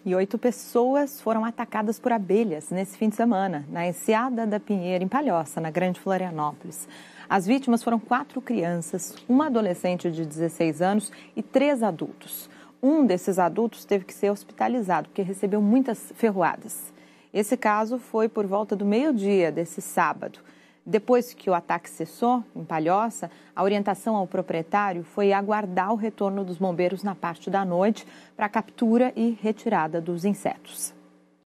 E 8 pessoas foram atacadas por abelhas nesse fim de semana, na Enseada da Pinheira, em Palhoça, na Grande Florianópolis. As vítimas foram 4 crianças, uma adolescente de 16 anos e 3 adultos. Um desses adultos teve que ser hospitalizado, porque recebeu muitas ferroadas. Esse caso foi por volta do meio-dia desse sábado. Depois que o ataque cessou, em Palhoça, a orientação ao proprietário foi aguardar o retorno dos bombeiros na parte da noite para a captura e retirada dos insetos.